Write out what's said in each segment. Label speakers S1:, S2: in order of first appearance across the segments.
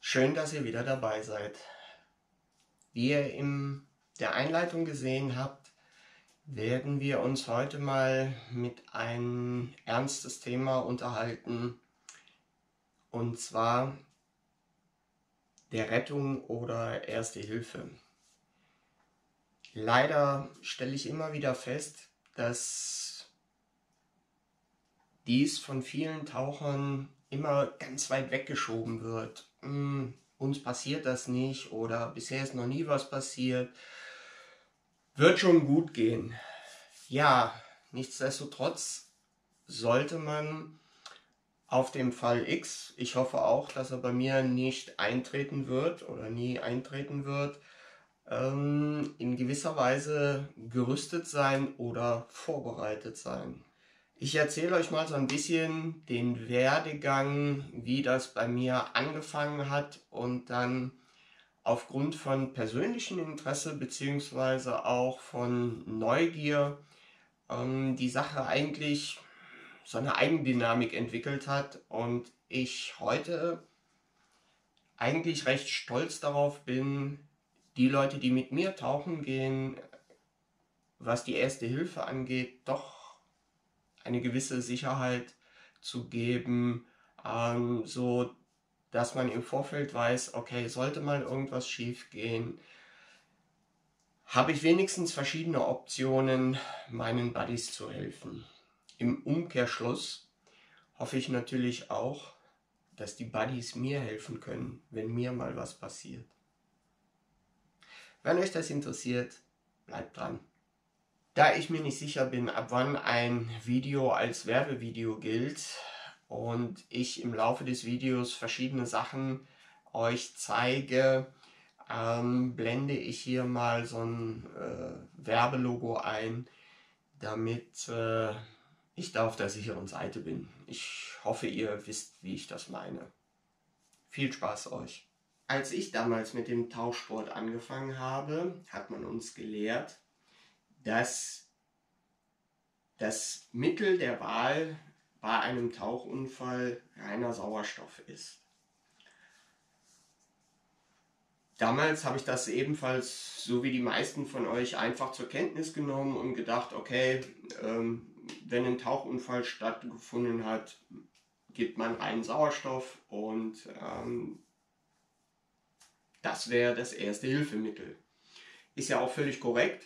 S1: Schön, dass ihr wieder dabei seid. Wie ihr in der Einleitung gesehen habt, werden wir uns heute mal mit ein ernstes Thema unterhalten, und zwar der Rettung oder Erste Hilfe. Leider stelle ich immer wieder fest, dass dies von vielen Tauchern immer ganz weit weggeschoben wird. Uns passiert das nicht oder bisher ist noch nie was passiert. Wird schon gut gehen. Ja, nichtsdestotrotz sollte man auf dem Fall X, ich hoffe auch, dass er bei mir nicht eintreten wird oder nie eintreten wird, in gewisser Weise gerüstet sein oder vorbereitet sein. Ich erzähle euch mal so ein bisschen den Werdegang, wie das bei mir angefangen hat und dann aufgrund von persönlichem Interesse bzw. auch von Neugier die Sache eigentlich so eine Eigendynamik entwickelt hat und ich heute eigentlich recht stolz darauf bin, die Leute, die mit mir tauchen gehen, was die Erste Hilfe angeht, doch eine gewisse Sicherheit zu geben, so dass man im Vorfeld weiß, okay, sollte mal irgendwas schief gehen, habe ich wenigstens verschiedene Optionen, meinen Buddies zu helfen. Im Umkehrschluss hoffe ich natürlich auch, dass die Buddies mir helfen können, wenn mir mal was passiert. Wenn euch das interessiert, bleibt dran. Da ich mir nicht sicher bin, ab wann ein Video als Werbevideo gilt und ich im Laufe des Videos verschiedene Sachen euch zeige, blende ich hier mal so ein Werbelogo ein, damit ich da auf der sicheren Seite bin. Ich hoffe, ihr wisst, wie ich das meine. Viel Spaß euch! Als ich damals mit dem Tauchsport angefangen habe, hat man uns gelehrt, dass das Mittel der Wahl bei einem Tauchunfall reiner Sauerstoff ist. Damals habe ich das ebenfalls, so wie die meisten von euch, einfach zur Kenntnis genommen und gedacht, okay, wenn ein Tauchunfall stattgefunden hat, gibt man reinen Sauerstoff und das wäre das Erste-Hilfe-Mittel. Ist ja auch völlig korrekt.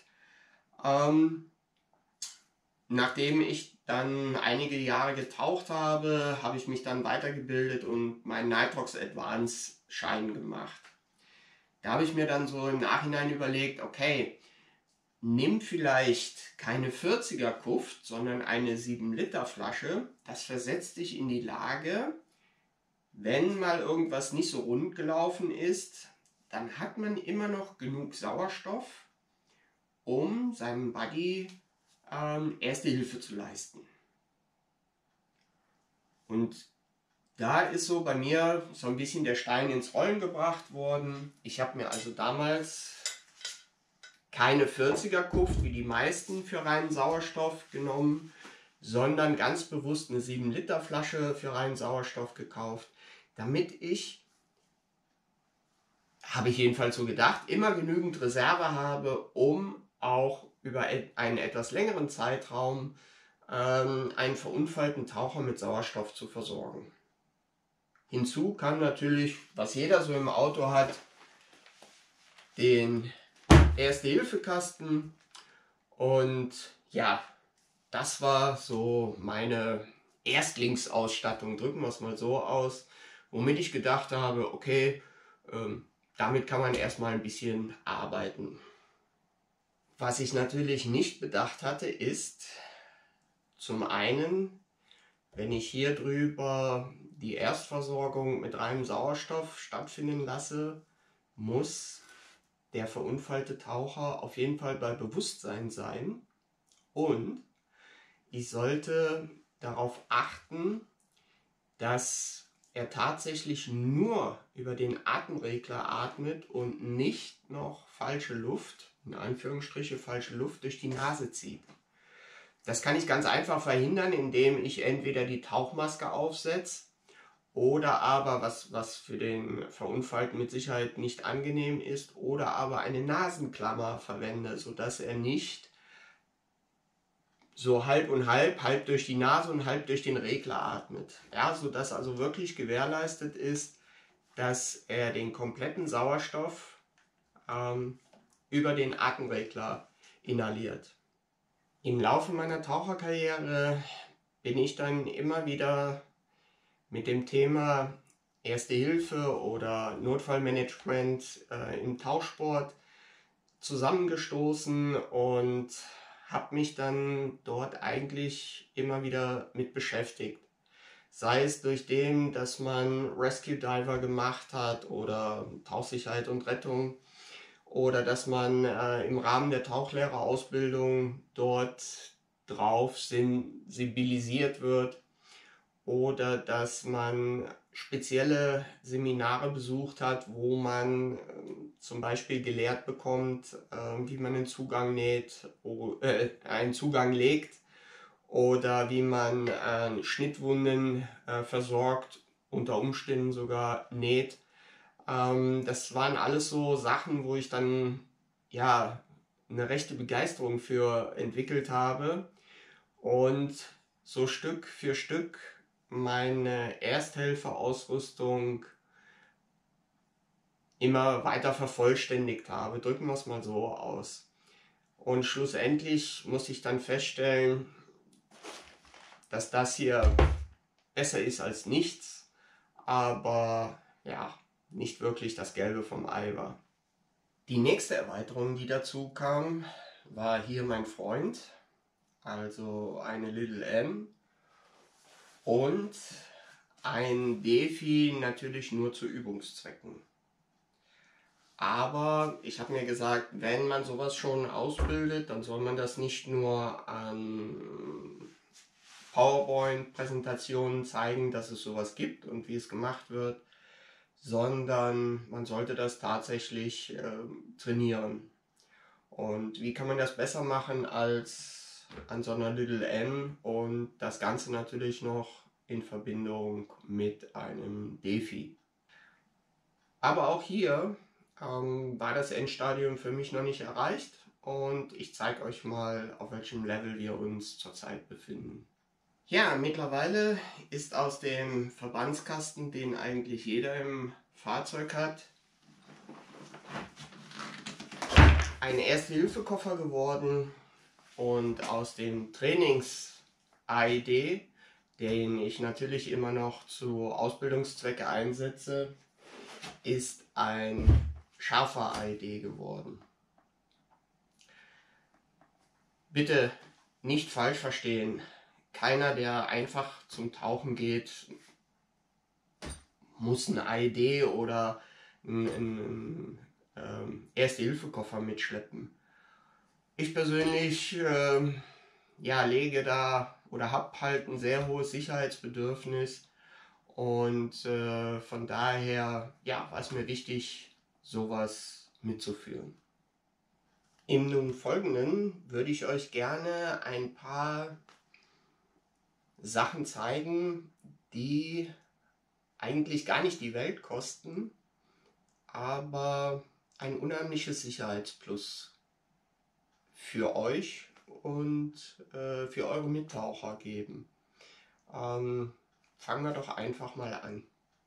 S1: Nachdem ich dann einige Jahre getaucht habe, habe ich mich dann weitergebildet und meinen Nitrox Advance Schein gemacht. Da habe ich mir dann so im Nachhinein überlegt, okay, nimm vielleicht keine 40er Kuft, sondern eine 7-Liter Flasche. Das versetzt dich in die Lage, wenn mal irgendwas nicht so rund gelaufen ist, dann hat man immer noch genug Sauerstoff, um seinem Buddy Erste Hilfe zu leisten. Und da ist so bei mir so ein bisschen der Stein ins Rollen gebracht worden. Ich habe mir also damals keine 40er Kuft wie die meisten für reinen Sauerstoff genommen, sondern ganz bewusst eine 7-Liter Flasche für reinen Sauerstoff gekauft, damit ich, habe ich jedenfalls so gedacht, immer genügend Reserve habe, um auch über einen etwas längeren Zeitraum einen verunfallten Taucher mit Sauerstoff zu versorgen. Hinzu kam natürlich, was jeder so im Auto hat, den Erste-Hilfe-Kasten und ja, das war so meine Erstlingsausstattung, drücken wir es mal so aus, womit ich gedacht habe, okay, damit kann man erstmal ein bisschen arbeiten. Was ich natürlich nicht bedacht hatte, ist zum einen, wenn ich hier drüber die Erstversorgung mit reinem Sauerstoff stattfinden lasse, muss der verunfallte Taucher auf jeden Fall bei Bewusstsein sein und ich sollte darauf achten, dass er tatsächlich nur über den Atemregler atmet und nicht noch falsche Luft, in Anführungsstriche falsche Luft, durch die Nase zieht. Das kann ich ganz einfach verhindern, indem ich entweder die Tauchmaske aufsetze oder aber, was für den Verunfallten mit Sicherheit nicht angenehm ist, oder aber eine Nasenklammer verwende, sodass er nicht so halb und halb durch die Nase und halb durch den Regler atmet. Ja, sodass also wirklich gewährleistet ist, dass er den kompletten Sauerstoff über den Atemregler inhaliert. Im Laufe meiner Taucherkarriere bin ich dann immer wieder mit dem Thema Erste Hilfe oder Notfallmanagement im Tauchsport zusammengestoßen und habe mich dann dort eigentlich immer wieder mit beschäftigt. Sei es durch dem, dass man Rescue Diver gemacht hat oder Tauchsicherheit und Rettung, oder dass man im Rahmen der Tauchlehrerausbildung dort drauf sensibilisiert wird, oder dass man spezielle Seminare besucht hat, wo man zum Beispiel gelehrt bekommt, wie man einen Zugang einen Zugang legt, oder wie man Schnittwunden versorgt, unter Umständen sogar näht. Das waren alles so Sachen, wo ich dann ja eine rechte Begeisterung für entwickelt habe und so Stück für Stück meine Ersthelferausrüstung immer weiter vervollständigt habe. Drücken wir es mal so aus. Und schlussendlich muss ich dann feststellen, dass das hier besser ist als nichts, aber ja, nicht wirklich das Gelbe vom Ei war. Die nächste Erweiterung, die dazu kam, war hier mein Freund, also eine Little M und ein Defi, natürlich nur zu Übungszwecken. Aber ich habe mir gesagt, wenn man sowas schon ausbildet, dann soll man das nicht nur an PowerPoint-Präsentationen zeigen, dass es sowas gibt und wie es gemacht wird, sondern man sollte das tatsächlich trainieren. Und wie kann man das besser machen als an so einer Little M und das Ganze natürlich noch in Verbindung mit einem Defi. Aber auch hier war das Endstadium für mich noch nicht erreicht und ich zeige euch mal, auf welchem Level wir uns zurzeit befinden. Ja, mittlerweile ist aus dem Verbandskasten, den eigentlich jeder im Fahrzeug hat, ein Erste-Hilfe-Koffer geworden, und aus dem Trainings-AED, den ich natürlich immer noch zu Ausbildungszwecke einsetze, ist ein scharfer AED geworden. Bitte nicht falsch verstehen. Keiner, der einfach zum Tauchen geht, muss ein AED oder einen Erste-Hilfe-Koffer mitschleppen. Ich persönlich lege da oder habe halt ein sehr hohes Sicherheitsbedürfnis und von daher war es mir wichtig, sowas mitzuführen. Im nun Folgenden würde ich euch gerne ein paar Sachen zeigen, die eigentlich gar nicht die Welt kosten, aber ein unheimliches Sicherheitsplus für euch und für eure Mittaucher geben. Fangen wir doch einfach mal an.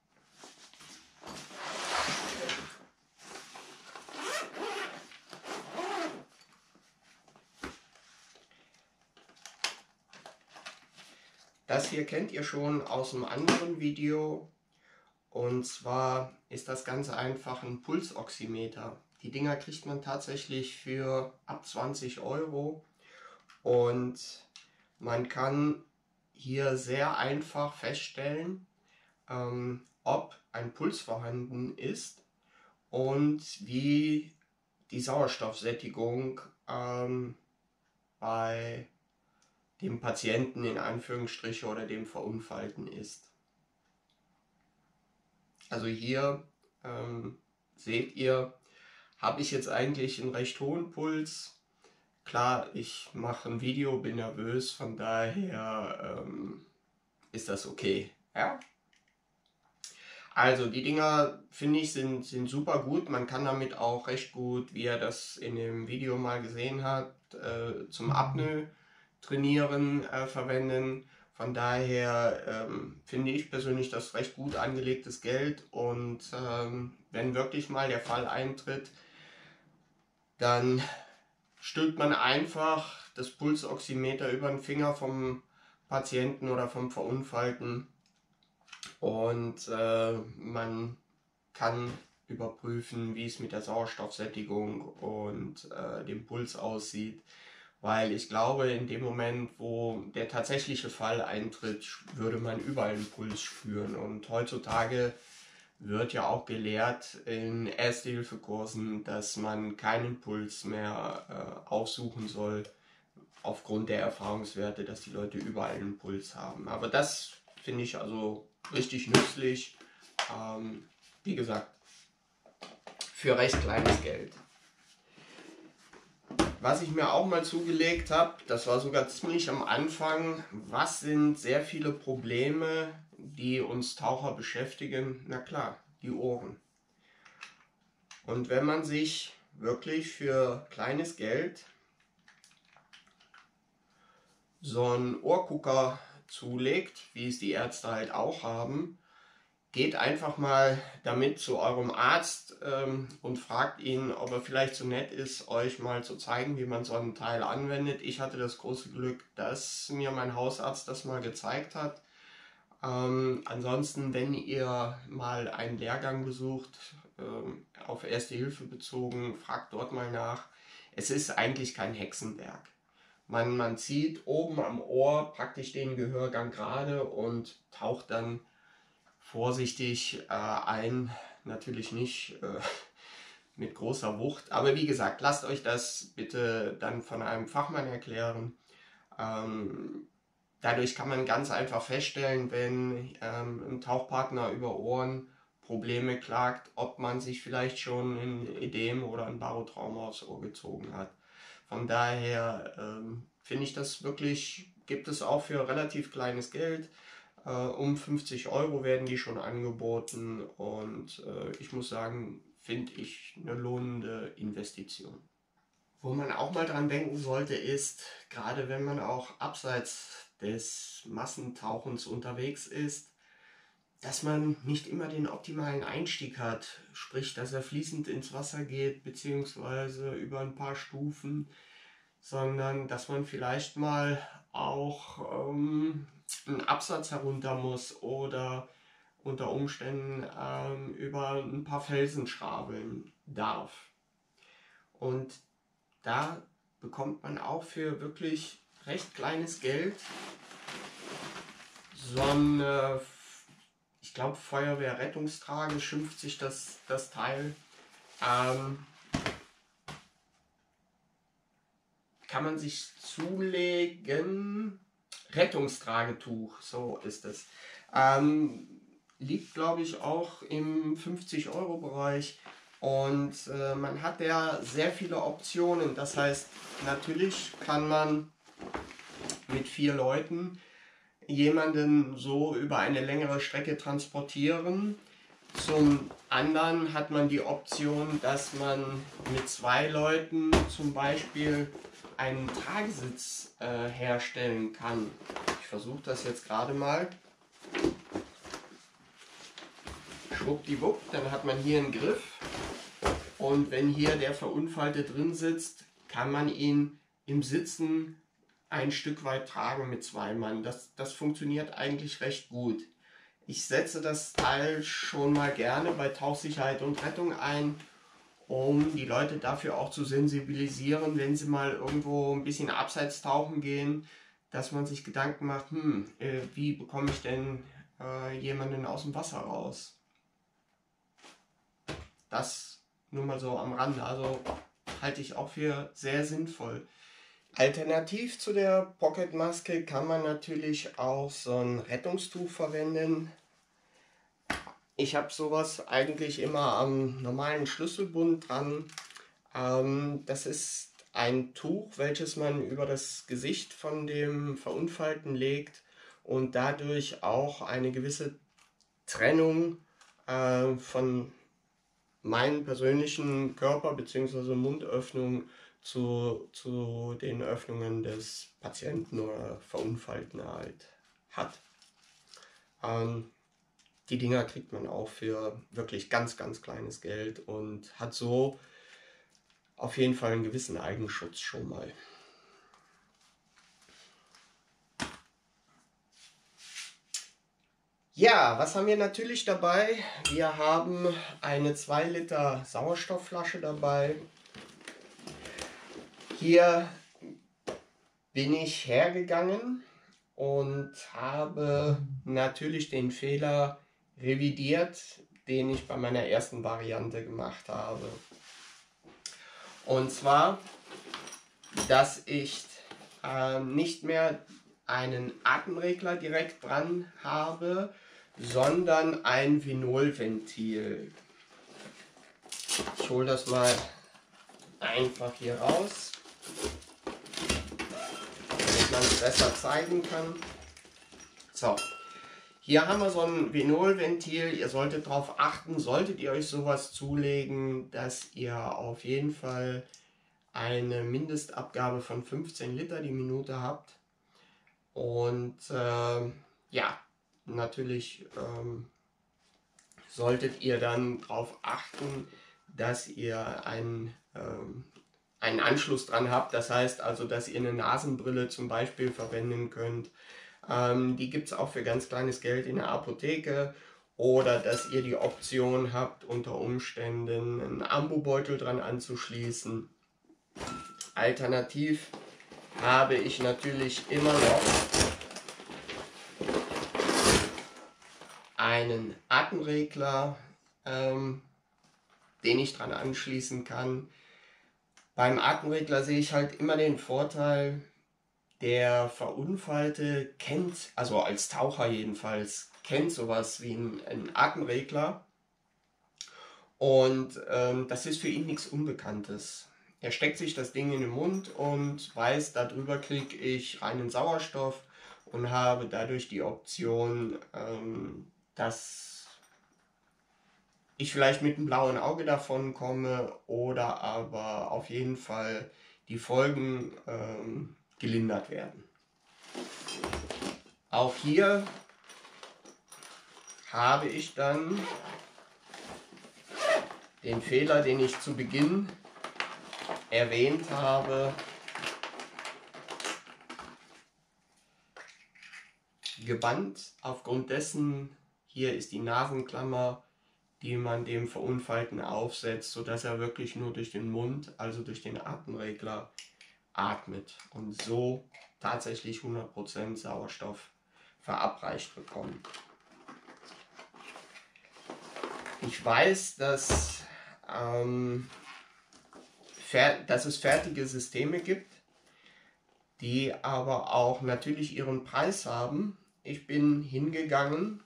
S1: Das hier kennt ihr schon aus einem anderen Video, und zwar ist das Ganze einfach ein Pulsoximeter. Die Dinger kriegt man tatsächlich für ab 20 € und man kann hier sehr einfach feststellen, ob ein Puls vorhanden ist und wie die Sauerstoffsättigung bei dem Patienten in Anführungsstriche oder dem Verunfallten ist. Also hier seht ihr, habe ich jetzt eigentlich einen recht hohen Puls. Klar, ich mache ein Video, bin nervös, von daher ist das okay. Ja? Also die Dinger, finde ich, sind super gut. Man kann damit auch recht gut, wie er das in dem Video mal gesehen hat, zum Apnoe trainieren verwenden. Von daher finde ich persönlich das recht gut angelegtes Geld, und wenn wirklich mal der Fall eintritt, dann stülpt man einfach das Pulsoximeter über den Finger vom Patienten oder vom Verunfallten, und man kann überprüfen, wie es mit der Sauerstoffsättigung und dem Puls aussieht. Weil ich glaube, in dem Moment, wo der tatsächliche Fall eintritt, würde man überall einen Puls spüren. Und heutzutage wird ja auch gelehrt in Erste-Hilfe-Kursen, dass man keinen Puls mehr aufsuchen soll, aufgrund der Erfahrungswerte, dass die Leute überall einen Puls haben. Aber das finde ich also richtig nützlich. Wie gesagt, für recht kleines Geld. Was ich mir auch mal zugelegt habe, das war sogar ziemlich am Anfang: was sind sehr viele Probleme, die uns Taucher beschäftigen? Na klar, die Ohren. Und wenn man sich wirklich für kleines Geld so einen Ohrgucker zulegt, wie es die Ärzte halt auch haben, geht einfach mal damit zu eurem Arzt und fragt ihn, ob er vielleicht so nett ist, euch mal zu zeigen, wie man so ein Teil anwendet. Ich hatte das große Glück, dass mir mein Hausarzt das mal gezeigt hat. Ansonsten, wenn ihr mal einen Lehrgang besucht, auf Erste Hilfe bezogen, fragt dort mal nach. Es ist eigentlich kein Hexenwerk. Man zieht oben am Ohr praktisch den Gehörgang gerade und taucht dann vorsichtig ein, natürlich nicht mit großer Wucht, aber wie gesagt, lasst euch das bitte dann von einem Fachmann erklären. Dadurch kann man ganz einfach feststellen, wenn ein Tauchpartner über Ohrenprobleme klagt, ob man sich vielleicht schon ein Ödem oder ein Barotrauma aufs Ohr gezogen hat. Von daher finde ich das wirklich, gibt es auch für relativ kleines Geld. Um 50 Euro werden die schon angeboten, und ich muss sagen, finde ich eine lohnende Investition. Wo man auch mal dran denken sollte, ist, gerade wenn man auch abseits des Massentauchens unterwegs ist, dass man nicht immer den optimalen Einstieg hat, sprich, dass er fließend ins Wasser geht, beziehungsweise über ein paar Stufen, sondern dass man vielleicht mal auch einen Absatz herunter muss oder unter Umständen über ein paar Felsen schrabeln darf. Und da bekommt man auch für wirklich recht kleines Geld so ein, ich glaube, Feuerwehrrettungstrage schimpft sich das Teil. Kann man sich zulegen. Rettungstragetuch, so ist es. Liegt, glaube ich, auch im 50-Euro-Bereich. Und man hat ja sehr viele Optionen. Das heißt, natürlich kann man mit 4 Leuten jemanden so über eine längere Strecke transportieren. Zum anderen hat man die Option, dass man mit 2 Leuten zum Beispiel einen Tragesitz herstellen kann. Ich versuche das jetzt gerade mal. Schwuppdiwupp, dann hat man hier einen Griff, und wenn hier der Verunfallte drin sitzt, kann man ihn im Sitzen ein Stück weit tragen mit 2 Mann. Das funktioniert eigentlich recht gut. Ich setze das Teil schon mal gerne bei Tauchsicherheit und Rettung ein, um die Leute dafür auch zu sensibilisieren, wenn sie mal irgendwo ein bisschen abseits tauchen gehen, dass man sich Gedanken macht, wie bekomme ich denn jemanden aus dem Wasser raus? Das nur mal so am Rande, also halte ich auch für sehr sinnvoll. Alternativ zu der Pocketmaske kann man natürlich auch so ein Rettungstuch verwenden. Ich habe sowas eigentlich immer am normalen Schlüsselbund dran. Das ist ein Tuch, welches man über das Gesicht von dem Verunfallten legt und dadurch auch eine gewisse Trennung von meinen persönlichen Körper- bzw. Mundöffnungen zu den Öffnungen des Patienten oder Verunfallten halt hat. Die Dinger kriegt man auch für wirklich ganz, ganz kleines Geld und hat so auf jeden Fall einen gewissen Eigenschutz schon mal. Ja, was haben wir natürlich dabei? Wir haben eine 2 Liter Sauerstoffflasche dabei. Hier bin ich hergegangen und habe natürlich den Fehler revidiert, den ich bei meiner ersten Variante gemacht habe. Und zwar, dass ich nicht mehr einen Atemregler direkt dran habe, sondern ein Vinolventil. Ich hole das mal einfach hier raus, damit man es besser zeigen kann. So, hier haben wir so ein Vinolventil. Ihr solltet darauf achten, solltet ihr euch sowas zulegen, dass ihr auf jeden Fall eine Mindestabgabe von 15 Liter die Minute habt. Und ja, natürlich solltet ihr dann darauf achten, dass ihr einen Anschluss dran habt. Das heißt also, dass ihr eine Nasenbrille zum Beispiel verwenden könnt. Die gibt es auch für ganz kleines Geld in der Apotheke. Oder dass ihr die Option habt, unter Umständen einen Ambubeutel dran anzuschließen. Alternativ habe ich natürlich immer noch einen Atemregler, den ich dran anschließen kann. Beim Atemregler sehe ich halt immer den Vorteil, der Verunfallte kennt, also als Taucher jedenfalls, kennt sowas wie einen Atemregler. Und das ist für ihn nichts Unbekanntes. Er steckt sich das Ding in den Mund und weiß, darüber kriege ich reinen Sauerstoff und habe dadurch die Option, dass ich vielleicht mit einem blauen Auge davon komme oder aber auf jeden Fall die Folgen gelindert werden. Auch hier habe ich dann den Fehler, den ich zu Beginn erwähnt habe, gebannt. Aufgrund dessen, hier ist die Nasenklammer, die man dem Verunfallten aufsetzt, sodass er wirklich nur durch den Mund, also durch den Atemregler, atmet und so tatsächlich 100% Sauerstoff verabreicht bekommt. Ich weiß, dass es fertige Systeme gibt, die aber auch natürlich ihren Preis haben. Ich bin hingegangen,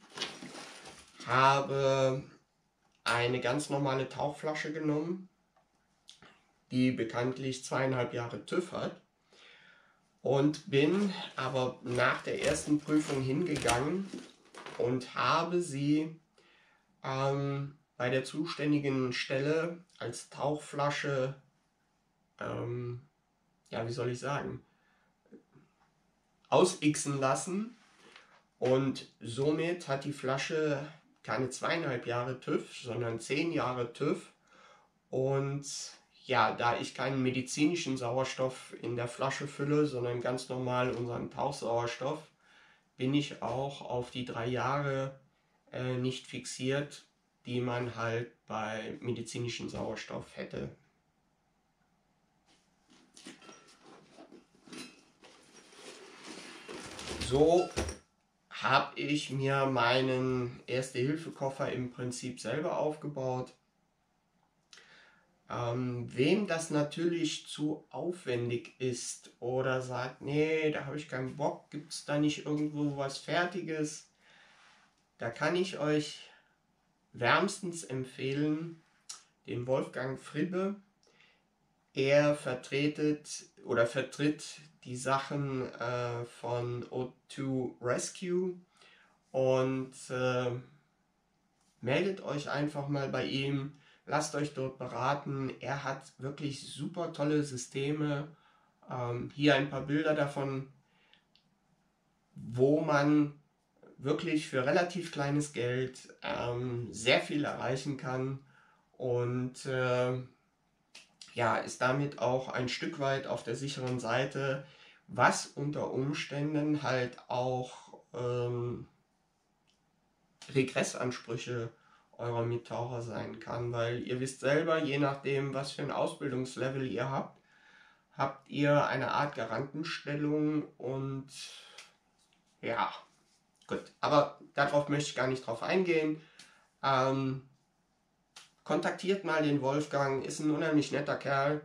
S1: habe eine ganz normale Tauchflasche genommen, die bekanntlich 2,5 Jahre TÜV hat, und bin aber nach der ersten Prüfung hingegangen und habe sie bei der zuständigen Stelle als Tauchflasche, ja, wie soll ich sagen, ausixen lassen, und somit hat die Flasche keine 2,5 Jahre TÜV, sondern 10 Jahre TÜV. Und ja, da ich keinen medizinischen Sauerstoff in der Flasche fülle, sondern ganz normal unseren Tauchsauerstoff, bin ich auch auf die 3 Jahre nicht fixiert, die man halt bei medizinischem Sauerstoff hätte. So habe ich mir meinen Erste-Hilfe-Koffer im Prinzip selber aufgebaut. Wem das natürlich zu aufwendig ist oder sagt, nee, da habe ich keinen Bock, gibt es da nicht irgendwo was Fertiges, da kann ich euch wärmstens empfehlen den Wolfgang Fribbe. Er vertritt die Sachen von O2 Rescue und meldet euch einfach mal bei ihm, lasst euch dort beraten. Er hat wirklich super tolle Systeme. Hier ein paar Bilder davon, wo man wirklich für relativ kleines Geld sehr viel erreichen kann und ja, ist damit auch ein Stück weit auf der sicheren Seite, was unter Umständen halt auch Regressansprüche eurer Mittaucher sein kann, weil ihr wisst selber, je nachdem, was für ein Ausbildungslevel ihr habt, habt ihr eine Art Garantenstellung und ja, gut. Aber darauf möchte ich gar nicht drauf eingehen. Kontaktiert mal den Wolfgang, ist ein unheimlich netter Kerl.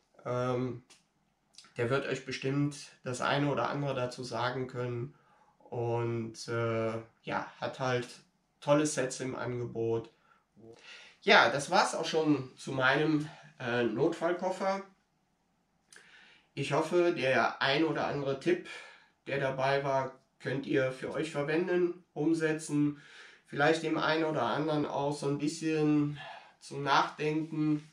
S1: Der wird euch bestimmt das eine oder andere dazu sagen können. Und ja, hat halt tolle Sets im Angebot. Ja, das war es auch schon zu meinem Notfallkoffer. Ich hoffe, der ein oder andere Tipp, der dabei war, könnt ihr für euch verwenden, umsetzen. Vielleicht dem einen oder anderen auch so ein bisschen zum Nachdenken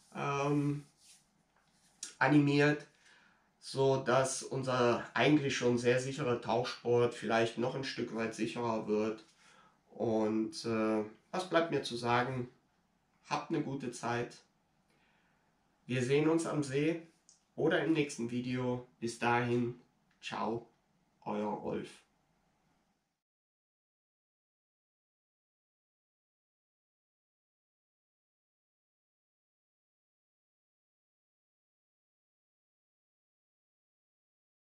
S1: animiert, so dass unser eigentlich schon sehr sicherer Tauchsport vielleicht noch ein Stück weit sicherer wird. Und was bleibt mir zu sagen? Habt eine gute Zeit. Wir sehen uns am See oder im nächsten Video. Bis dahin, ciao, euer Rolf.